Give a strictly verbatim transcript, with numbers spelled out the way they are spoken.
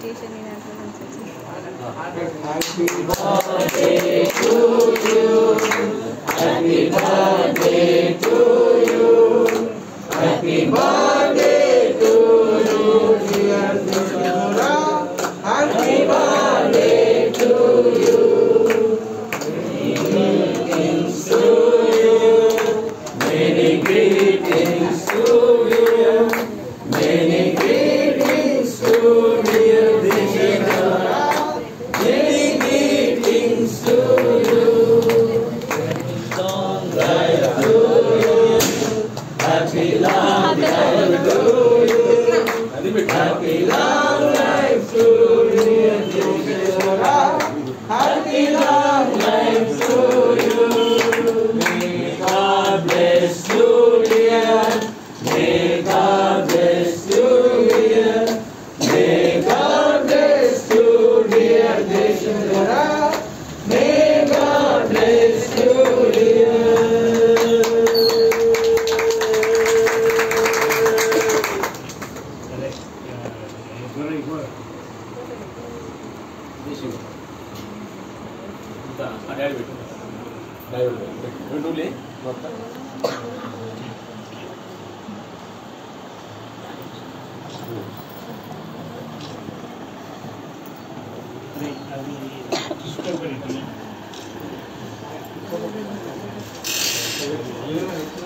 station in Amazon. Happy birthday to you. Happy birthday to you. Happy birthday to you, dear Nora. Happy birthday to you. Many greetings to you. Many greetings to you. Many greetings to dear Nora. Many greetings to you. Long life to you. Happy long life to you. Happy long life to you. Happy long life to you. May God bless you, dear. May God bless you, dear. May God bless you, dear Deshwara. May God bless you, dear. Very good. This you. Ada ada betul. Ada betul. Betul le. Baik, kami discovery.